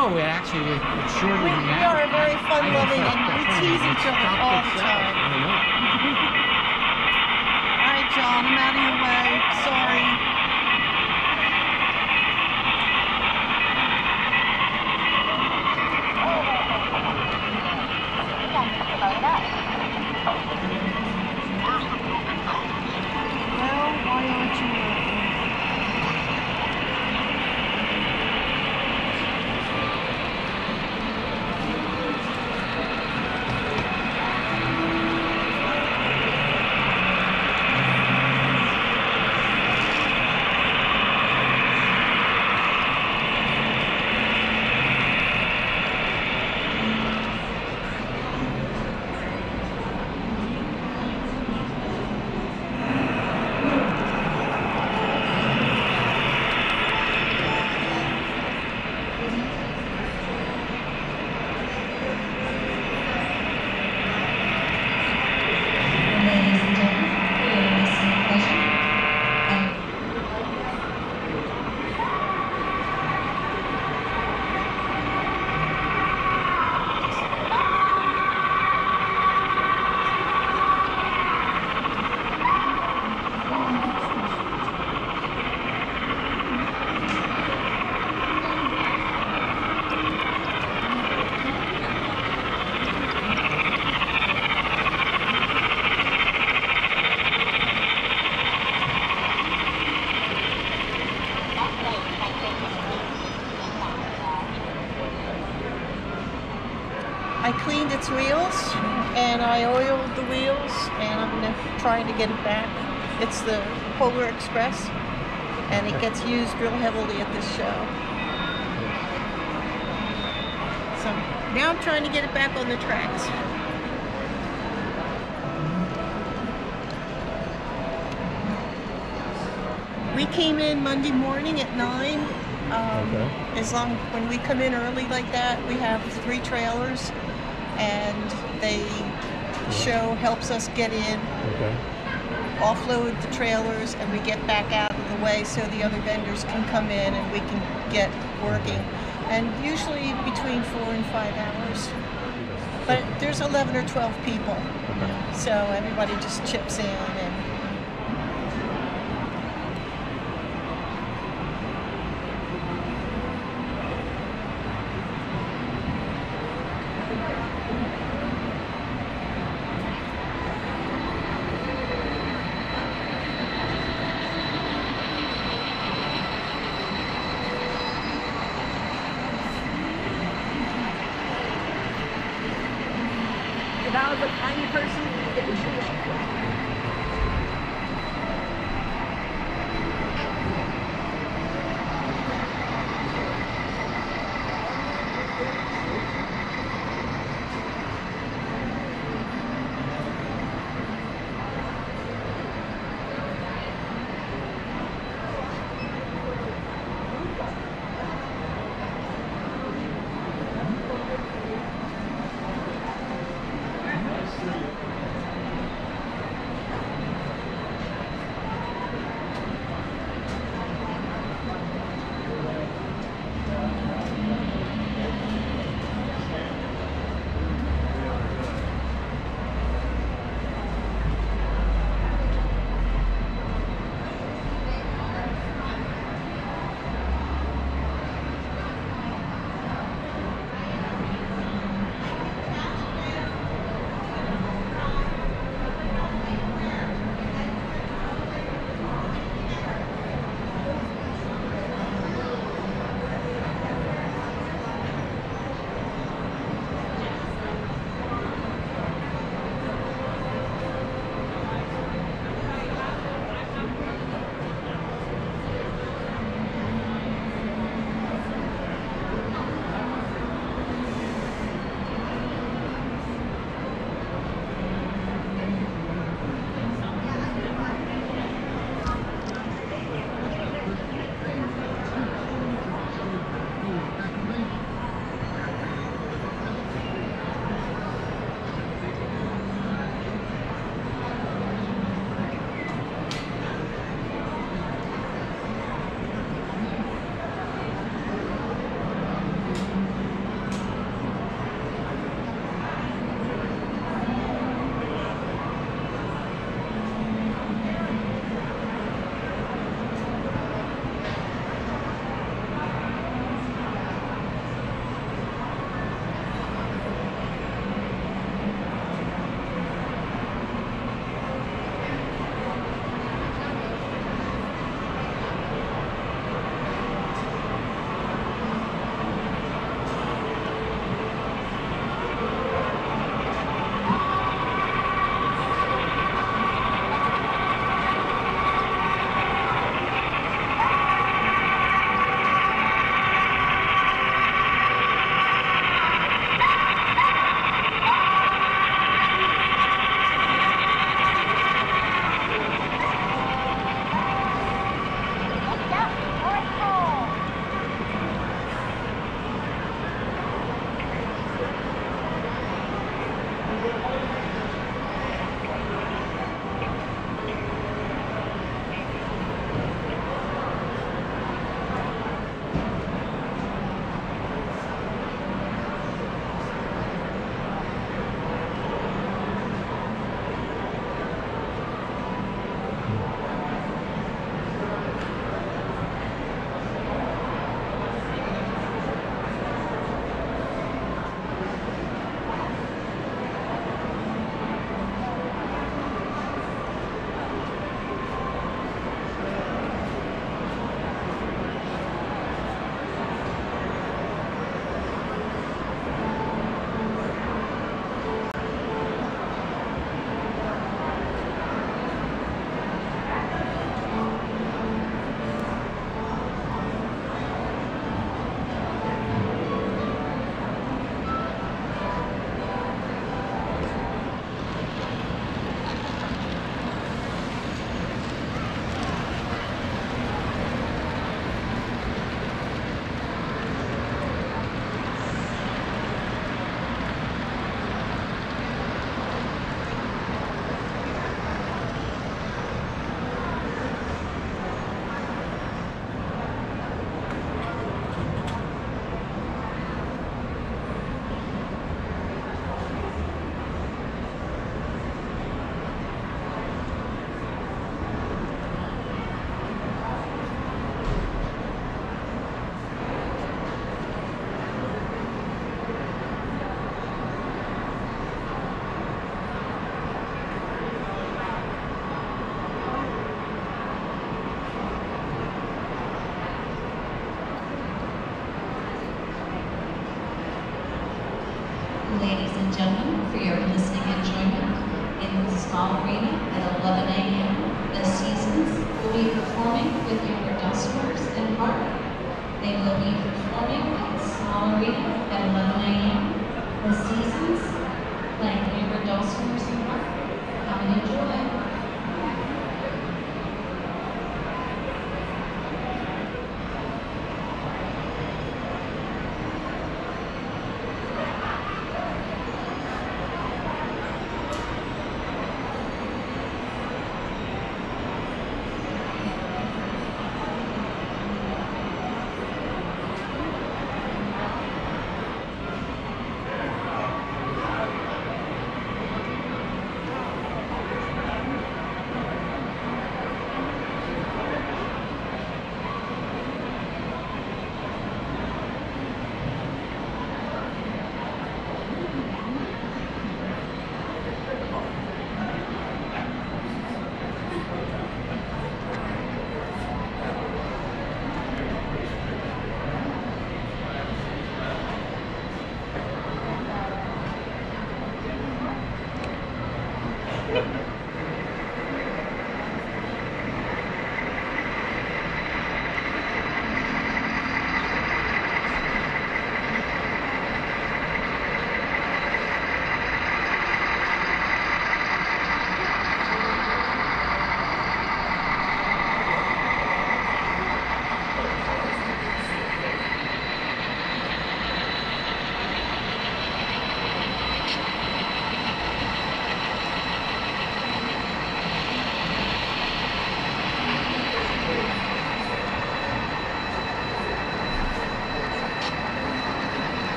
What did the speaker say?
No, actually, it's shorter than that. We are very fun-loving, and we tease each other all the time. All right, John, I'm out of your way. Sorry. Well, why aren't you working? I cleaned its wheels and I oiled the wheels, and I'm trying to get it back. It's the Polar Express, and it gets used real heavily at this show. So now I'm trying to get it back on the tracks. We came in Monday morning at 9. As long when we come in early like that, we have 3 trailers, and they show helps us get in, offload the trailers, and we get back out of the way so the other vendors can come in and we can get working. And usually between 4 and 5 hours. But there's 11 or 12 people, so everybody just chips in. And if I was a tiny person, it would shoot.